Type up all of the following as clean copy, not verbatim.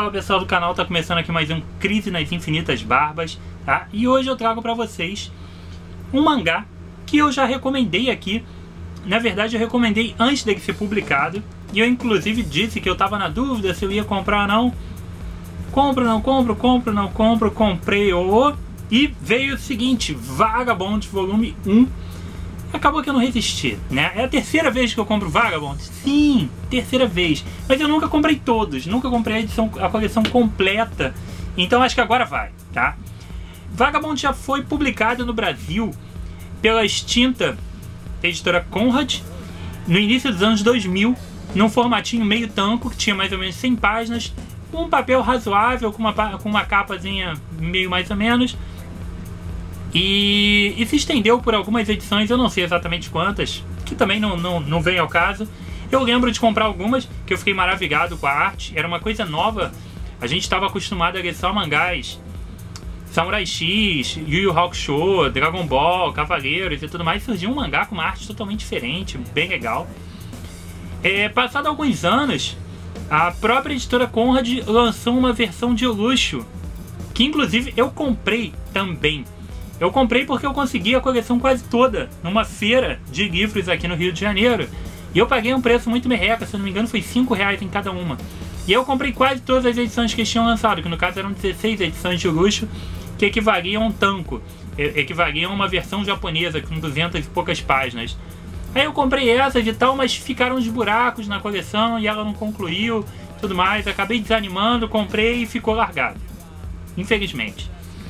Fala pessoal do canal, tá começando aqui mais um Crise nas Infinitas Barbas, tá? E hoje eu trago pra vocês um mangá que eu já recomendei aqui. Na verdade eu recomendei antes dele ser publicado, e eu inclusive disse que eu tava na dúvida se eu ia comprar ou não. Compro, não compro, compro, não compro, comprei e veio o seguinte, Vagabond Volume 1. Acabou que eu não resisti, né? É a terceira vez que eu compro Vagabond. Sim, terceira vez. Mas eu nunca comprei todos, nunca comprei a coleção completa. Então acho que agora vai, tá? Vagabond já foi publicado no Brasil pela extinta editora Conrad no início dos anos 2000, num formatinho meio tanco, que tinha mais ou menos 100 páginas, um papel razoável, com uma capazinha meio mais ou menos. E se estendeu por algumas edições, eu não sei exatamente quantas, que também não vem ao caso. Eu lembro de comprar algumas, que eu fiquei maravilhado com a arte, era uma coisa nova. A gente estava acostumado a ler só mangás Samurai X, Yu Yu Hakusho, Dragon Ball, Cavaleiros e tudo mais. Surgiu um mangá com uma arte totalmente diferente, bem legal. Passado alguns anos, a própria editora Conrad lançou uma versão de luxo, que inclusive eu comprei também. Eu comprei porque eu consegui a coleção quase toda numa feira de livros aqui no Rio de Janeiro. E eu paguei um preço muito merreca, se eu não me engano foi R$5 em cada uma. E eu comprei quase todas as edições que eles tinham lançado, que no caso eram 16 edições de luxo, que equivaliam a um tanco. Equivaliam a uma versão japonesa com 200 e poucas páginas. Aí eu comprei essas e tal, mas ficaram uns buracos na coleção e ela não concluiu, tudo mais. Acabei desanimando, comprei e ficou largado. Infelizmente.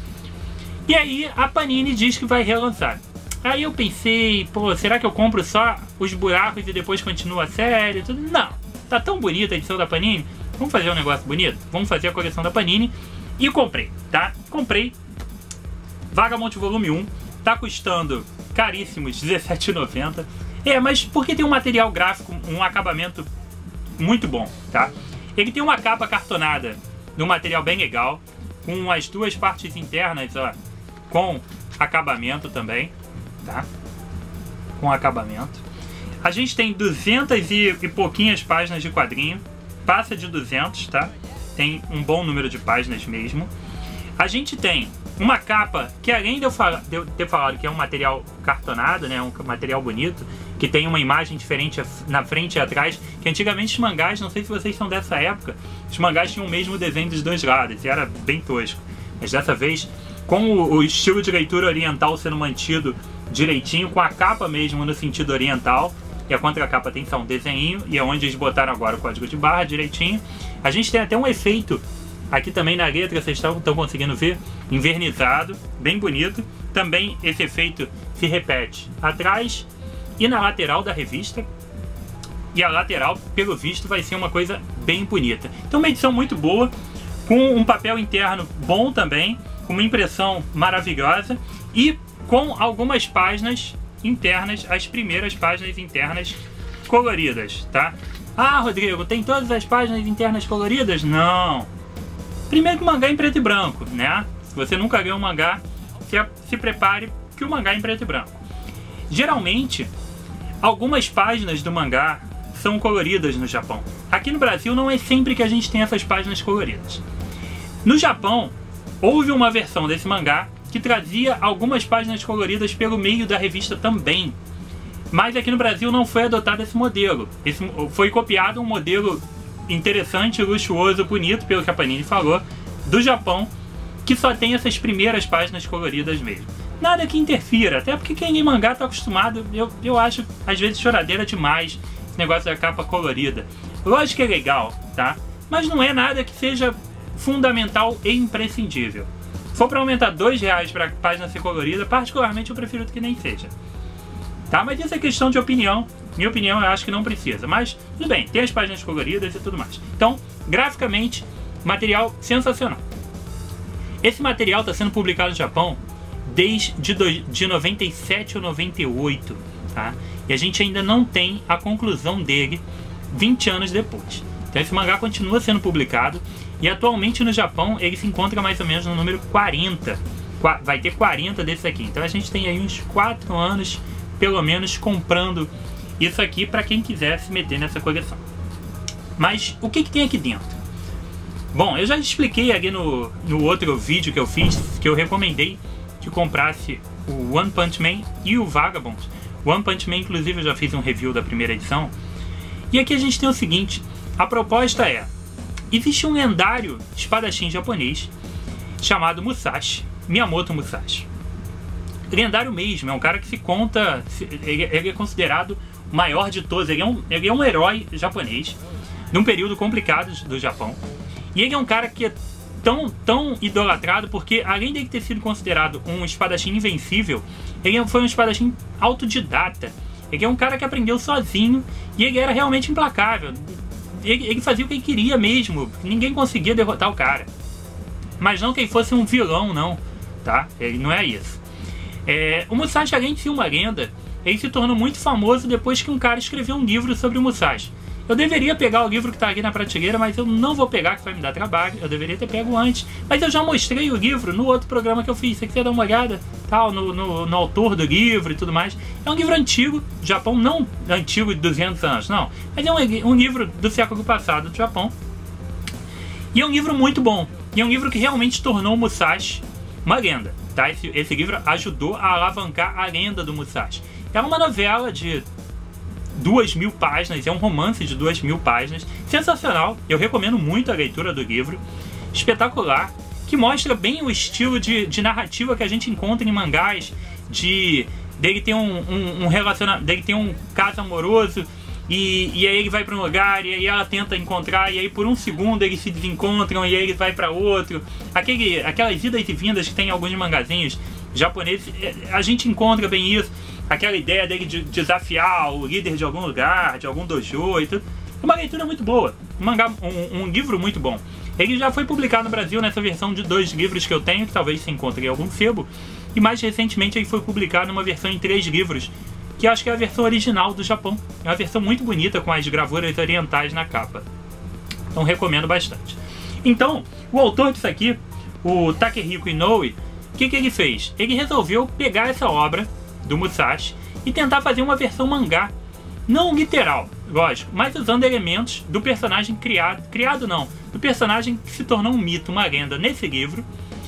E aí a Panini diz que vai relançar. Aí eu pensei, pô, será que eu compro só os buracos e depois continua a série? Não, tá tão bonita a edição da Panini. Vamos fazer um negócio bonito? Vamos fazer a coleção da Panini. E comprei, tá? Comprei Vagabond Volume 1. Tá custando caríssimos R$17,90. Mas porque tem um material gráfico, um acabamento muito bom, tá? Ele tem uma capa cartonada de um material bem legal, com as duas partes internas, ó, com acabamento também, tá? Com acabamento. A gente tem 200 e pouquinhas páginas de quadrinho. Passa de 200, tá? Tem um bom número de páginas mesmo. A gente tem uma capa que, além de eu ter falado que é um material cartonado, né? Um material bonito, que tem uma imagem diferente na frente e atrás, que antigamente os mangás, não sei se vocês são dessa época, os mangás tinham o mesmo desenho dos dois lados, e era bem tosco. Mas dessa vez, com o estilo de leitura oriental sendo mantido direitinho, com a capa mesmo no sentido oriental, e a contracapa tem só um desenho, e é onde eles botaram agora o código de barra direitinho. A gente tem até um efeito aqui também na letra, vocês estão conseguindo ver, invernizado, bem bonito. Também esse efeito se repete atrás e na lateral da revista. E a lateral, pelo visto, vai ser uma coisa bem bonita. Então uma edição muito boa, com um papel interno bom também, com uma impressão maravilhosa e com algumas páginas internas, as primeiras páginas internas coloridas, tá? Ah, Rodrigo, tem todas as páginas internas coloridas? Não. Primeiro que o mangá é em preto e branco, né? Se você nunca leu um mangá, se prepare que o mangá é em preto e branco. Geralmente, algumas páginas do mangá são coloridas no Japão. Aqui no Brasil não é sempre que a gente tem essas páginas coloridas. No Japão, houve uma versão desse mangá que trazia algumas páginas coloridas pelo meio da revista também. Mas aqui no Brasil não foi adotado esse modelo. Foi copiado um modelo interessante, luxuoso, bonito, pelo que a Panini falou, do Japão, que só tem essas primeiras páginas coloridas mesmo. Nada que interfira, até porque quem lê mangá tá acostumado, eu acho, às vezes, choradeira demais, esse negócio da capa colorida. Lógico que é legal, tá? Mas não é nada que seja fundamental e imprescindível. Se for para aumentar R$2 para a página ser colorida, particularmente eu prefiro que nem seja. Tá? Mas isso é questão de opinião. Minha opinião, eu acho que não precisa. Mas, tudo bem, tem as páginas coloridas e tudo mais. Então, graficamente, material sensacional. Esse material está sendo publicado no Japão desde 97 ou 98. Tá? E a gente ainda não tem a conclusão dele 20 anos depois. Então esse mangá continua sendo publicado. E atualmente no Japão ele se encontra mais ou menos no número 40. Vai ter 40 desses aqui. Então a gente tem aí uns 4 anos, pelo menos, comprando isso aqui para quem quiser se meter nessa coleção. Mas o que tem aqui dentro? Bom, eu já expliquei aqui no outro vídeo que eu fiz, que eu recomendei que comprasse o One Punch Man e o Vagabond. O One Punch Man, inclusive, eu já fiz um review da primeira edição. E aqui a gente tem o seguinte, a proposta é, existe um lendário espadachim japonês chamado Musashi, Miyamoto Musashi. Lendário mesmo, é um cara que se conta, ele é considerado o maior de todos, ele é um herói japonês, num período complicado do Japão. E ele é um cara que é tão idolatrado porque, além de ele ter sido considerado um espadachim invencível, ele foi um espadachim autodidata. Ele é um cara que aprendeu sozinho e ele era realmente implacável. Ele fazia o que ele queria mesmo, ninguém conseguia derrotar o cara. Mas não que ele fosse um vilão, não, tá? Ele não é isso. O Musashi, além de ser uma lenda, ele se tornou muito famoso depois que um cara escreveu um livro sobre o Musashi. Eu deveria pegar o livro que está aqui na prateleira, mas eu não vou pegar, que vai me dar trabalho. Eu deveria ter pego antes. Mas eu já mostrei o livro no outro programa que eu fiz. Você quiser dar uma olhada, tal, no autor do livro e tudo mais. É um livro antigo do Japão, não antigo de 200 anos, não. Mas é um livro do século passado do Japão. E é um livro muito bom. E é um livro que realmente tornou o Musashi uma lenda. Tá? Esse livro ajudou a alavancar a lenda do Musashi. É uma novela de 2.000 páginas, é um romance de 2.000 páginas, sensacional, eu recomendo muito a leitura do livro, espetacular, que mostra bem o estilo de narrativa que a gente encontra em mangás, dele ter dele ter um caso amoroso, e aí ele vai para um lugar, e aí ela tenta encontrar, e aí por um segundo eles se desencontram, e aí ele vai para outro, aquelas idas e vindas que tem em alguns mangazinhos japoneses, a gente encontra bem isso. Aquela ideia dele de desafiar o líder de algum lugar, de algum dojo e tudo. É uma leitura muito boa. Um livro muito bom. Ele já foi publicado no Brasil nessa versão de 2 livros que eu tenho, que talvez se encontre em algum sebo. E mais recentemente ele foi publicado numa versão em 3 livros, que acho que é a versão original do Japão. É uma versão muito bonita, com as gravuras orientais na capa. Então recomendo bastante. Então, o autor disso aqui, o Takehiko Inoue, o que ele fez? Ele resolveu pegar essa obra do Musashi e tentar fazer uma versão mangá, não literal, lógico, mas usando elementos do personagem do personagem que se tornou um mito, uma lenda nesse livro,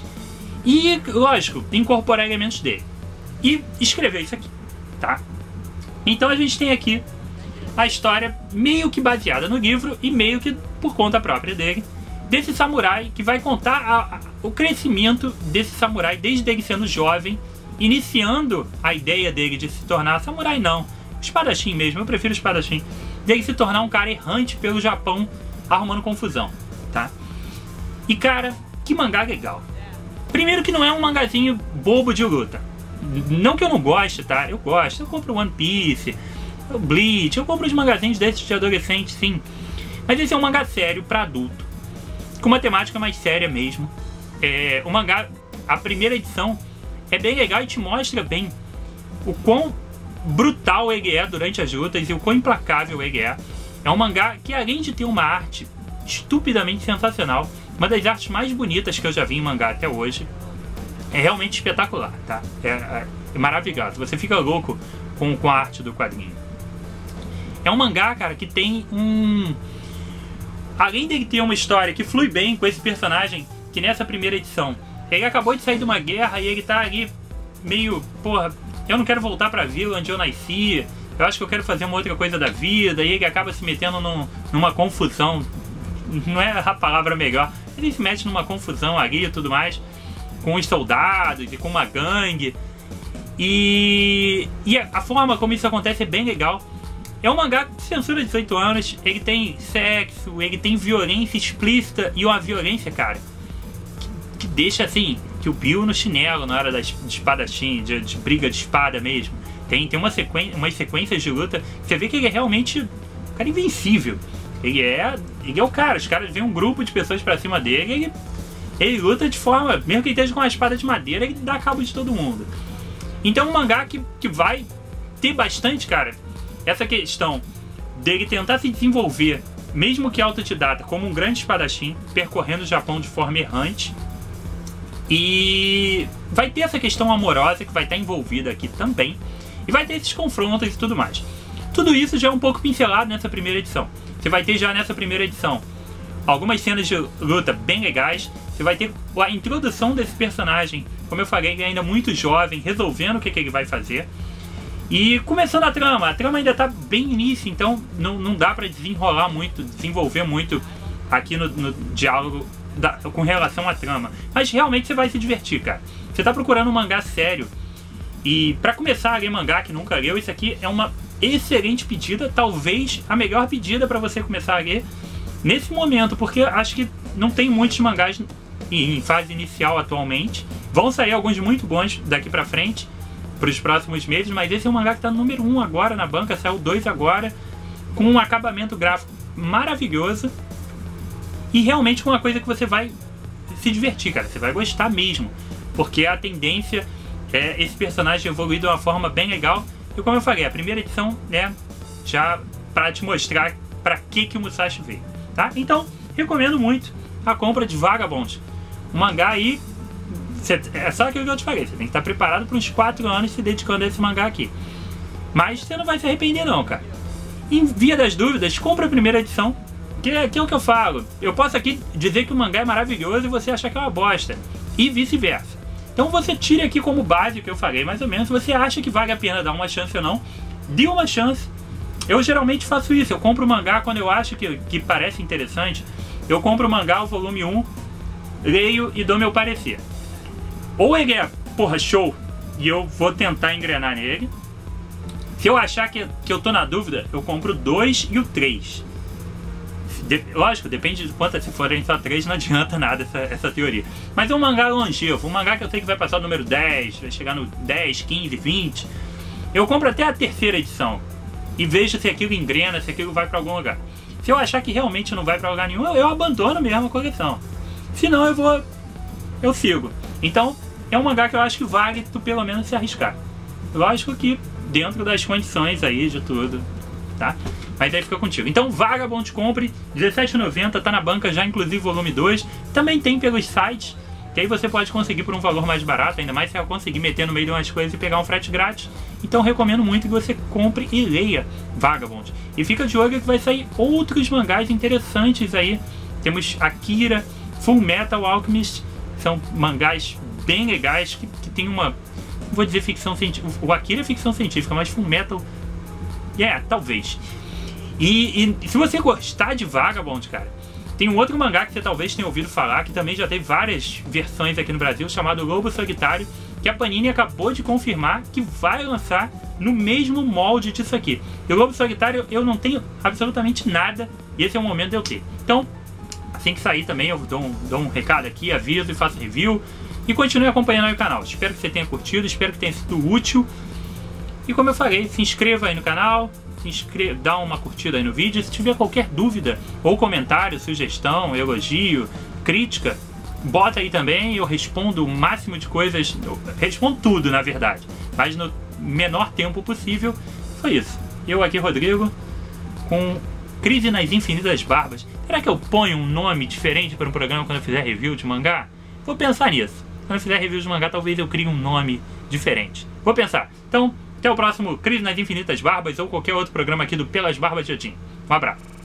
e, lógico, incorporar elementos dele e escrever isso aqui, tá? Então a gente tem aqui a história meio que baseada no livro e meio que por conta própria dele, desse samurai, que vai contar o crescimento desse samurai desde ele sendo jovem, iniciando a ideia dele de se tornar samurai, não, espadachim mesmo, eu prefiro espadachim, dele se tornar um cara errante pelo Japão, arrumando confusão, tá? E cara, que mangá legal. Primeiro que não é um mangazinho bobo de luta, não que eu não goste, tá? Eu gosto, eu compro One Piece, o Bleach, eu compro os magazinhos desses de adolescente, sim, mas esse é um mangá sério pra adulto, com uma temática mais séria mesmo. O mangá, a primeira edição é bem legal e te mostra bem o quão brutal ele é durante as lutas e o quão implacável ele é. É um mangá que, além de ter uma arte estupidamente sensacional, uma das artes mais bonitas que eu já vi em mangá até hoje, é realmente espetacular, tá? É maravilhoso, você fica louco com a arte do quadrinho. É um mangá, cara, que tem além dele ter uma história que flui bem com esse personagem, que nessa primeira edição ele acabou de sair de uma guerra e ele tá ali meio, porra, eu não quero voltar pra vila onde eu nasci, eu acho que eu quero fazer uma outra coisa da vida, e ele acaba se metendo numa confusão, não é a palavra melhor, ele se mete numa confusão ali e tudo mais, com os soldados e com uma gangue, e a forma como isso acontece é bem legal. É um mangá de censura de 18 anos, ele tem sexo, ele tem violência explícita, e uma violência, cara, que deixa assim, que o Bill no chinelo na hora de espadachim, de briga de espada mesmo. Tem umas sequências de luta, você vê que ele é realmente um cara invencível. Ele é o cara, os caras vêm um grupo de pessoas pra cima dele, ele luta de forma, mesmo que ele esteja com uma espada de madeira, ele dá cabo de todo mundo. Então é um mangá que vai ter bastante, cara, essa questão dele tentar se desenvolver, mesmo que autodidata, como um grande espadachim, percorrendo o Japão de forma errante. E vai ter essa questão amorosa que vai estar envolvida aqui também. E vai ter esses confrontos e tudo mais. Tudo isso já é um pouco pincelado nessa primeira edição. Você vai ter já nessa primeira edição algumas cenas de luta bem legais. Você vai ter a introdução desse personagem, como eu falei, ele é ainda muito jovem, resolvendo o que ele vai fazer. E começando a trama ainda tá bem início, então não dá pra desenrolar muito, desenvolver muito aqui no diálogo com relação à trama. Mas realmente você vai se divertir, cara. Você tá procurando um mangá sério. E pra começar a ler mangá que nunca leu, isso aqui é uma excelente pedida, talvez a melhor pedida pra você começar a ler nesse momento, porque acho que não tem muitos mangás em fase inicial atualmente. Vão sair alguns muito bons daqui pra frente, para os próximos meses, mas esse é um mangá que tá no número 1 agora na banca, saiu 2 agora, com um acabamento gráfico maravilhoso e realmente com uma coisa que você vai se divertir, cara, você vai gostar mesmo, porque a tendência é esse personagem evoluir de uma forma bem legal. E como eu falei, a primeira edição é já para te mostrar para que o Musashi veio, tá? Então, recomendo muito a compra de Vagabond, um mangá aí. É só aquilo que eu te falei, você tem que estar preparado para uns 4 anos se dedicando a esse mangá aqui. Mas você não vai se arrepender não, cara. Em via das dúvidas, compra a primeira edição, que é o que eu falo. Eu posso aqui dizer que o mangá é maravilhoso e você achar que é uma bosta, e vice-versa. Então você tire aqui como base o que eu falei, mais ou menos. Se você acha que vale a pena dar uma chance ou não, dê uma chance. Eu geralmente faço isso, eu compro o mangá quando eu acho que parece interessante. Eu compro o mangá, o volume 1, leio e dou meu parecer. Ou ele é, porra, show, e eu vou tentar engrenar nele. Se eu achar que eu tô na dúvida, eu compro o 2 e o 3. Lógico, depende de quantas, se forem só 3, não adianta nada essa teoria. Mas é um mangá longevo, um mangá que eu sei que vai passar o número 10, vai chegar no 10, 15, 20. Eu compro até a terceira edição e vejo se aquilo engrena, se aquilo vai pra algum lugar. Se eu achar que realmente não vai pra lugar nenhum, eu abandono mesmo a coleção. Se não, eu sigo. Então, é um mangá que eu acho que vale tu pelo menos se arriscar. Lógico que dentro das condições aí de tudo, tá? Mas aí fica contigo. Então, Vagabond, compre, R$17,90, tá na banca já, inclusive volume 2. Também tem pelos sites, que aí você pode conseguir por um valor mais barato, ainda mais se eu conseguir meter no meio de umas coisas e pegar um frete grátis. Então, recomendo muito que você compre e leia Vagabond. E fica de olho que vai sair outros mangás interessantes aí. Temos Akira, Full Metal Alchemist, são mangás bem legais, que tem uma, não vou dizer ficção científica, o Akira é ficção científica, mas Full Metal, talvez. E se você gostar de Vagabond, cara, tem um outro mangá que você talvez tenha ouvido falar, que também já teve várias versões aqui no Brasil, chamado Lobo Solitário, que a Panini acabou de confirmar que vai lançar no mesmo molde disso aqui. E o Lobo Solitário eu não tenho absolutamente nada, e esse é o momento de eu ter. Então, assim que sair também eu dou um recado aqui, aviso e faço review. E continue acompanhando aí o canal. Espero que você tenha curtido, espero que tenha sido útil. E como eu falei, se inscreva aí no canal, dá uma curtida aí no vídeo. Se tiver qualquer dúvida ou comentário, sugestão, elogio, crítica, bota aí também. Eu respondo o máximo de coisas, eu respondo tudo na verdade, mas no menor tempo possível. Foi isso. Eu aqui, Rodrigo, com Crise nas Infinitas Barbas. Será que eu ponho um nome diferente para um programa quando eu fizer review de mangá? Vou pensar nisso. Quando eu fizer review de mangá, talvez eu crie um nome diferente. Vou pensar. Então, até o próximo Crise nas Infinitas Barbas ou qualquer outro programa aqui do Pelas Barbas de Odin. Um abraço.